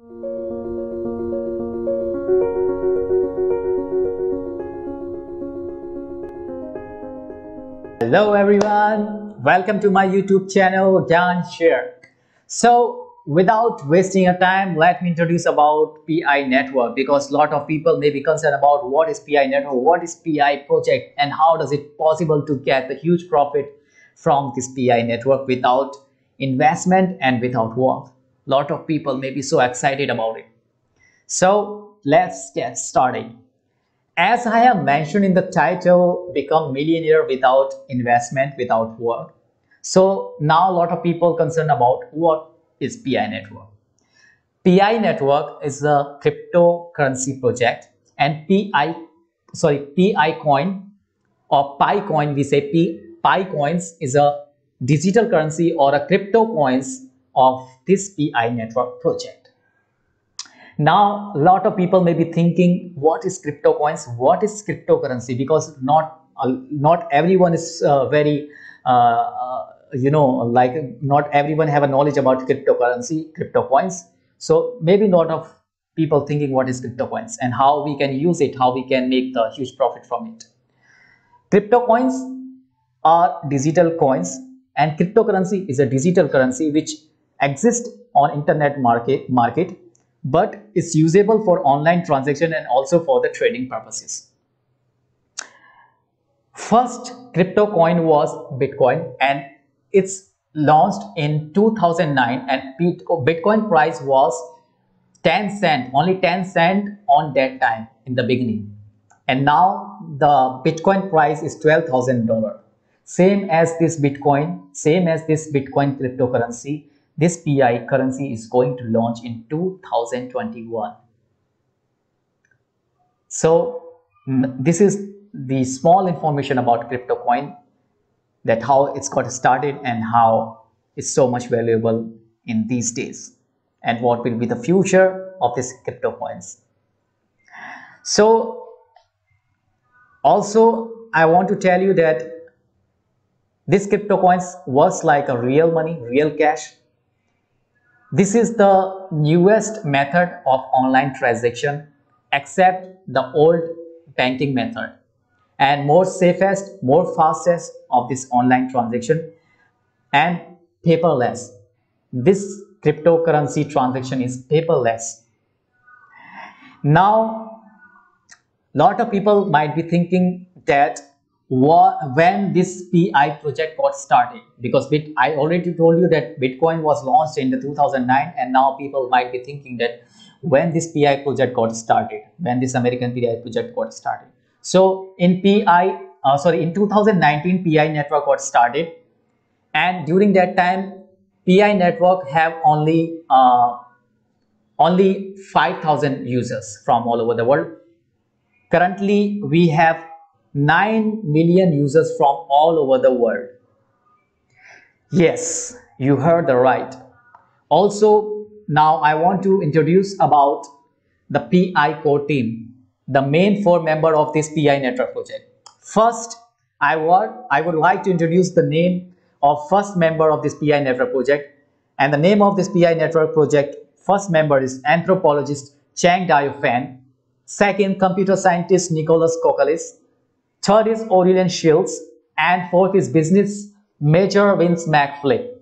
Hello everyone, welcome to my YouTube channel Gyan Share. So without wasting your time, let me introduce about PI network, because a lot of people may be concerned about what is PI network, what is PI project, and how does it possible to get the huge profit from this PI network without investment and without work. A lot of people may be so excited about it. So let's get started. As I have mentioned in the title, become millionaire without investment, without work. So now a lot of people concerned about what is PI network. PI network is a cryptocurrency project, and PI coin or Pi coin, we say Pi coins is a digital currency or a crypto coins of this PI network project. Now, a lot of people may be thinking, what is crypto coins? What is cryptocurrency? Because not everyone is not everyone have a knowledge about cryptocurrency, crypto coins. So maybe a lot of people thinking what is crypto coins and how we can use it, how we can make the huge profit from it. Crypto coins are digital coins, and cryptocurrency is a digital currency which exists on internet market, but it's usable for online transaction and also for the trading purposes. First crypto coin was Bitcoin, and it's launched in 2009, and Bitcoin price was 10 cent, only 10 cent on that time in the beginning. And now the Bitcoin price is $12,000. Same as this Bitcoin cryptocurrency, this PI currency is going to launch in 2021. So this is the small information about crypto coin, that how it's got started and how it's so much valuable in these days, and what will be the future of these crypto coins. So also I want to tell you that this crypto coins works like a real money, real cash. This is the newest method of online transaction, except the old banking method, and more safest, more fastest of this online transaction, and paperless. This cryptocurrency transaction is paperless. Now, a lot of people might be thinking that when this PI project got started, because I already told you that Bitcoin was launched in the 2009, and now people might be thinking that when this PI project got started, when this American PI project got started. So in 2019 PI network got started, and during that time PI network have only 5,000 users from all over the world. Currently we have 9 million users from all over the world. Yes, you heard the right. Also, now I want to introduce about the PI core team, the main 4 members of this PI network project. First, I would like to introduce the name of first member of this PI network project, and the name of this PI network project first member is anthropologist Chang Daifan. Second, computer scientist Nicholas Kokalis. Third is Aurelian Shields, and fourth is business major Vince McFlip.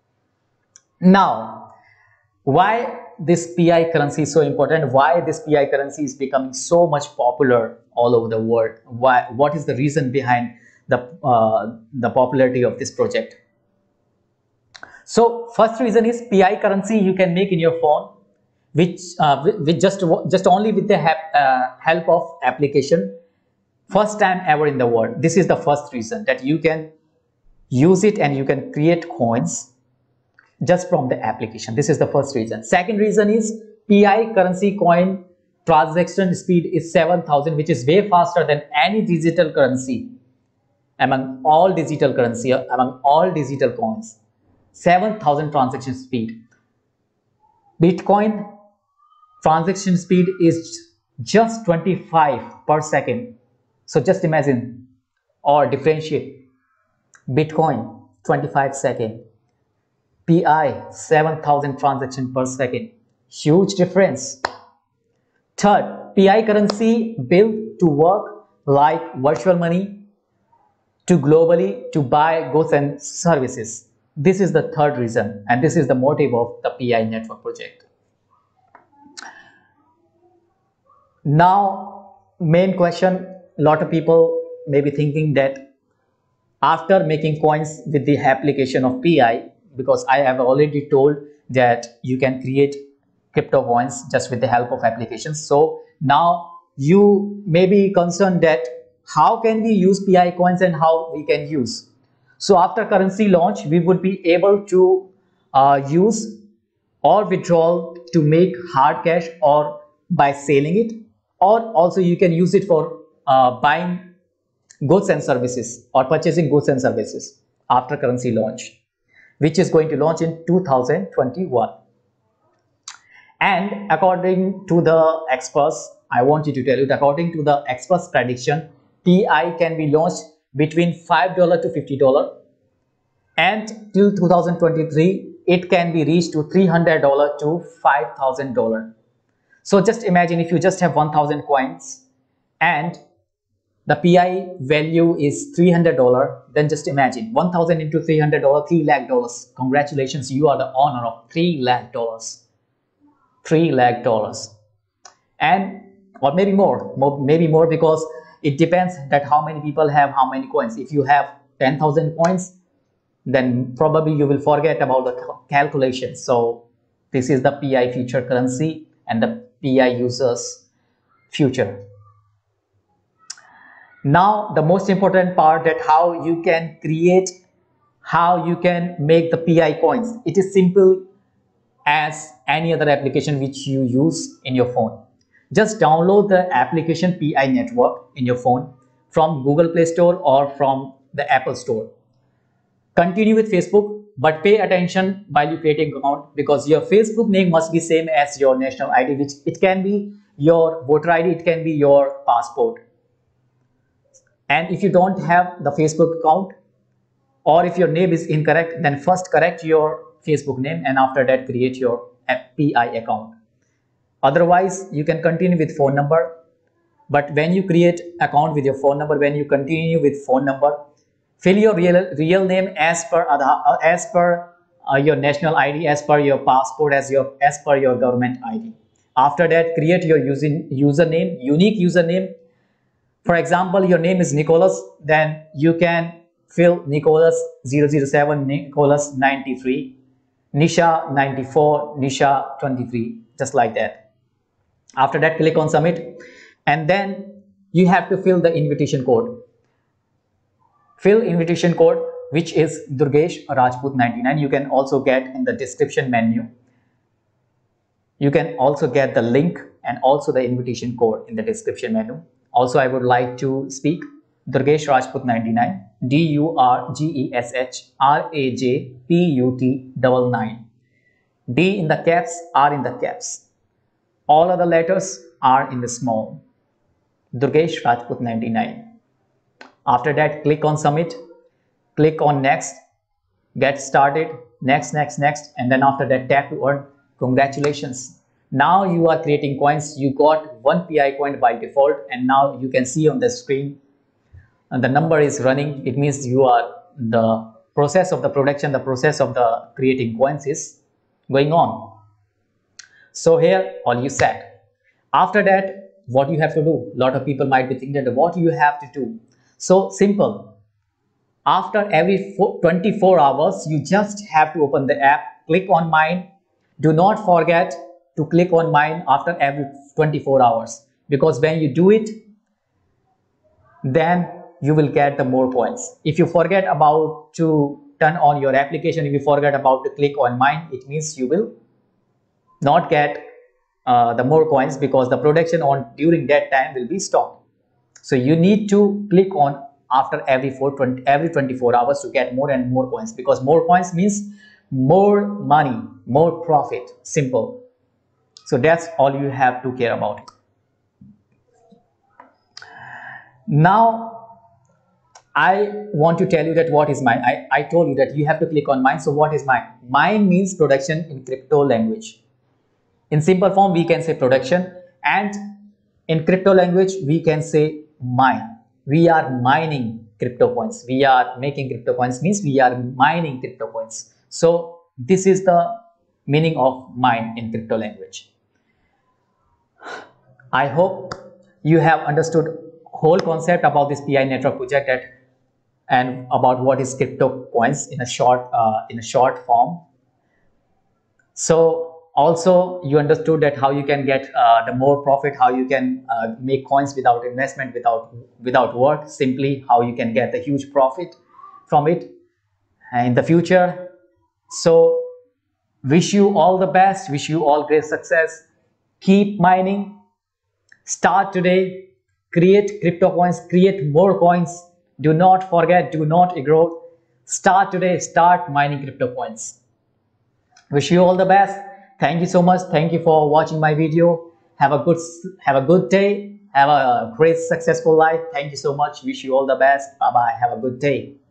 Now, why this PI currency is so important? Why this PI currency is becoming so much popular all over the world? What is the reason behind the popularity of this project? So, first reason is PI currency you can make in your phone, which with just only with the help of application. First time ever in the world. This is the first reason, that you can use it and you can create coins just from the application. This is the first reason. Second reason is PI currency coin transaction speed is 7,000, which is way faster than any digital currency among all digital coins. 7,000 transaction speed. Bitcoin transaction speed is just 25 per second. So just imagine or differentiate. Bitcoin 25 seconds, PI 7,000 transactions per second. Huge difference. Third, PI currency built to work like virtual money to globally to buy goods and services. This is the third reason, and this is the motive of the PI network project. Now, main question, a lot of people may be thinking that after making coins with the application of PI, because I have already told that you can create crypto coins just with the help of applications. So now you may be concerned that how can we use PI coins and how we can use. So after currency launch, we would be able to use or withdrawal to make hard cash or by selling it, or also you can use it for buying goods and services or purchasing goods and services after currency launch, which is going to launch in 2021. And according to the experts, I want you to tell you that according to the experts prediction, PI can be launched between $5 to $50, and till 2023 it can be reached to $300 to $5,000. So just imagine if you just have 1,000 coins and the PI value is $300, then just imagine 1,000 into $300, $3 lakh. Congratulations, you are the owner of $3 lakh. $3 lakh. And or maybe more, because it depends that how many people have how many coins. If you have 10,000 coins, then probably you will forget about the calculation. So this is the PI future currency and the PI users future. Now the most important part, that how you can create, how you can make the PI coins. It is simple as any other application which you use in your phone. Just download the application PI network in your phone from Google Play Store or from the Apple Store. Continue with Facebook, but pay attention while you creating an account, because your Facebook name must be same as your national ID, which it can be your voter ID, it can be your passport. And if you don't have the Facebook account, or if your name is incorrect, then first correct your Facebook name and after that create your PI account. Otherwise, you can continue with phone number. But when you create account with your phone number, when you continue with phone number, fill your real name as per your national ID, as per your passport, as per your government ID. After that, create your username, unique username. For example, your name is Nicholas, then you can fill Nicholas 007, Nicholas 93, Nisha 94, Nisha 23, just like that. After that, click on submit, and then you have to fill the invitation code. Fill invitation code, which is Durgesh Rajput 99. You can also get in the description menu. You can also get the link and also the invitation code in the description menu. Also, I would like to speak Durgesh Rajput 99, DURGESH RAJPUT 99. D in the caps, R in the caps. All other letters are in the small. Durgesh Rajput 99. After that, click on submit, click on next, get started, next, and then after that, tap to earn. Congratulations. Now you are creating coins. You got one PI coin by default, and now you can see on the screen and the number is running. It means you are the process of the production, the process of the creating coins is going on. So here all you set. After that, what you have to do? A lot of people might be thinking that what you have to do. So simple. After every 24 hours, you just have to open the app, click on mine. Do not forget to click on mine after every 24 hours, because when you do it, then you will get the more coins. If you forget about to turn on your application, if you forget about to click on mine, it means you will not get the more coins, because the production on during that time will be stopped. So you need to click on after every 24 hours to get more and more coins, because more coins means more money, more profit. Simple. So that's all you have to care about. Now I want to tell you that what is mine. I told you that you have to click on mine. So what is mine? Mine means production in crypto language. In simple form, we can say production, and in crypto language, we can say mine. We are mining crypto coins. We are making crypto coins means we are mining crypto coins. So this is the meaning of mine in crypto language. I hope you have understood whole concept about this PI network project and about what is crypto coins in a short form. So also you understood that how you can get the more profit, how you can make coins without investment, without work, simply how you can get a huge profit from it in the future. So wish you all the best, wish you all great success. Keep mining, start today, create crypto coins, create more coins. Do not forget, do not ignore. Start today, start mining crypto coins. Wish you all the best. Thank you so much. Thank you for watching my video. Have a good day. Have a great successful life. Thank you so much. Wish you all the best. Bye bye. Have a good day.